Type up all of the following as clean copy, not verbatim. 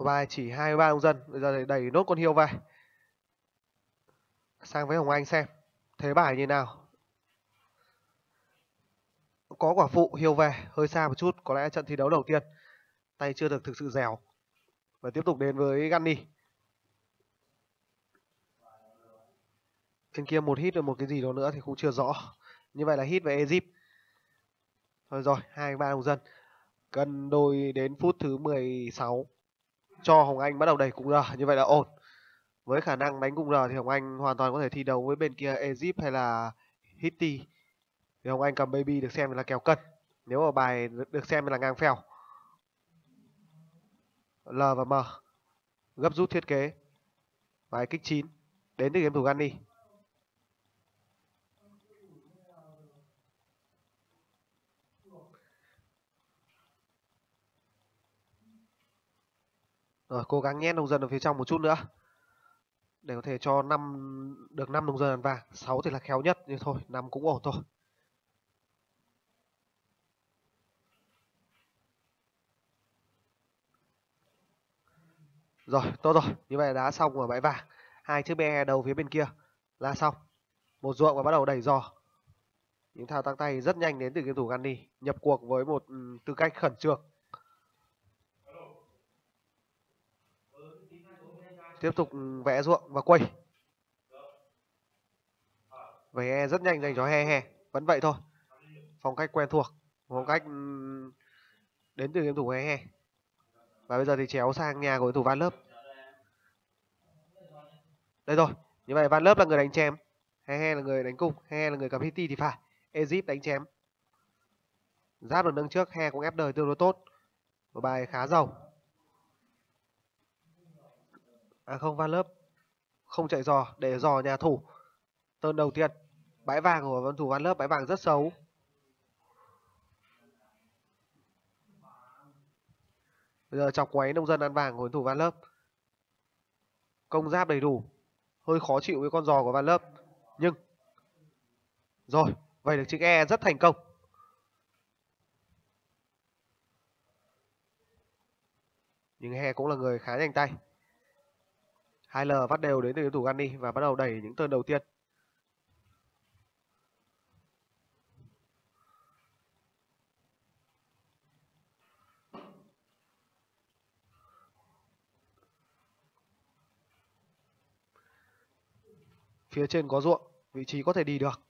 Bài chỉ 23 nông dân. Bây giờ thì đẩy nốt con hiêu về. Sang với Hồng Anh xem thế bài như nào. Có quả phụ hiêu về hơi xa một chút, có lẽ trận thi đấu đầu tiên tay chưa được thực sự dẻo. Và tiếp tục đến với Gunny. Bên kia một hit rồi một cái gì đó nữa thì cũng chưa rõ. Như vậy là hit về Egypt. Thôi rồi, 2-3 nông dân. Cân đôi đến phút thứ 16 cho Hồng Anh bắt đầu đẩy cung R. Như vậy là ổn. Với khả năng đánh cung R thì Hồng Anh hoàn toàn có thể thi đấu với bên kia Egypt hay là Hitty. Thì Hồng Anh cầm baby được xem là kèo cân. Nếu mà bài được xem là ngang phèo. L và M. Gấp rút thiết kế. Bài kích 9. Đến từ game thủ Gunny. Rồi cố gắng nhét nông dân ở phía trong một chút nữa. Để có thể cho được 5 nông dân ăn vàng. 6 thì là khéo nhất. Nhưng thôi 5 cũng ổn thôi. Rồi tốt rồi. Như vậy đã xong ở bãi vàng. 2 chiếc BE đầu phía bên kia là xong. Một ruộng và bắt đầu đẩy giò. Những thao tác tay rất nhanh đến từ game thủ Gunny. Nhập cuộc với một tư cách khẩn trương. Tiếp tục vẽ ruộng và quay. Vẽ rất nhanh dành cho He. Vẫn vậy thôi. Phong cách quen thuộc. Phong cách đến từ game thủ He. Và bây giờ thì chéo sang nhà của game thủ Van Lớp. Đây rồi. Như vậy Van Lớp là người đánh chém. He là người đánh cung. He là người cầm Hitty thì phải. Egypt đánh chém. Giáp được nâng trước. He cũng ép đời tương đối tốt. Một bài khá giàu. À không, Van Lớp không chạy giò để giò nhà thủ. Tơn đầu tiên. Bãi vàng của game thủ Van Lớp. Bãi vàng rất xấu. Bây giờ chọc quấy nông dân ăn vàng của game thủ Van Lớp. Công giáp đầy đủ. Hơi khó chịu với con giò của Van Lớp. Nhưng rồi, vậy được chiếc E rất thành công. Nhưng He cũng là người khá nhanh tay. 2L vắt đều đến từ game thủ Gunny và bắt đầu đẩy những turn đầu tiên. Phía trên có ruộng, vị trí có thể đi được.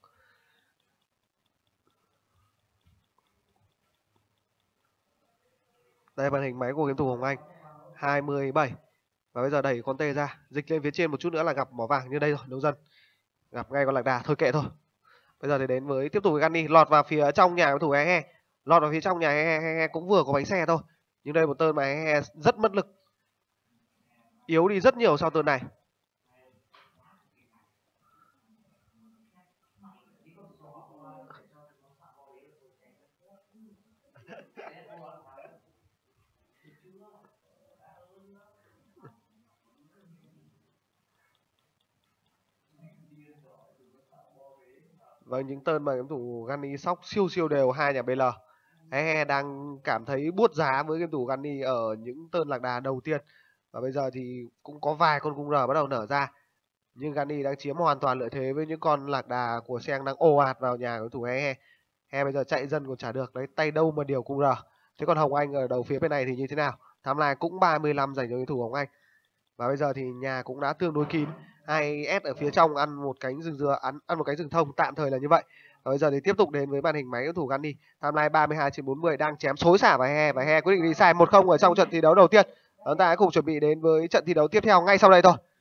Đây màn hình máy của game thủ Hồng Anh. 27. Và bây giờ đẩy con tê ra, dịch lên phía trên một chút nữa là gặp mỏ vàng như đây rồi, nông dân. Gặp ngay con lạc đà, thôi kệ thôi. Bây giờ thì đến với tiếp tục với Gunny, lọt vào phía trong nhà game thủ He. Lọt vào phía trong nhà He cũng vừa có bánh xe thôi. Nhưng đây một turn mà He rất mất lực. Yếu đi rất nhiều sau turn này. Vâng, những turn mà game thủ Gunny sóc siêu đều hai nhà BL. He đang cảm thấy buốt giá với game thủ Gunny ở những turn lạc đà đầu tiên. Và bây giờ thì cũng có vài con cung R bắt đầu nở ra. Nhưng Gunny đang chiếm hoàn toàn lợi thế với những con lạc đà của Seng đang ồ ạt vào nhà của thủ He. He bây giờ chạy dân còn chả được đấy, tay đâu mà điều cung R. Thế còn Hồng Anh ở đầu phía bên này thì như thế nào? Tham lai cũng 35 dành cho đối thủ Hồng Anh. Và bây giờ thì nhà cũng đã tương đối kín. 2S ở phía trong ăn một cánh rừng dừa, ăn một cánh rừng thông, tạm thời là như vậy. Và bây giờ thì tiếp tục đến với màn hình máy đối thủ Gunny. Tham lai 32/40 đang chém xối xả vào He và He quyết định đi sai 1-0 ở trong trận thi đấu đầu tiên. Chúng ta hãy cùng chuẩn bị đến với trận thi đấu tiếp theo ngay sau đây thôi.